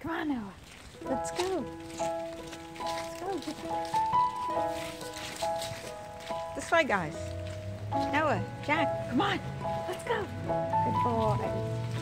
Come on, Noah. Let's go. Let's go. This way, guys. Noah, Jack, come on. Let's go. Good boy.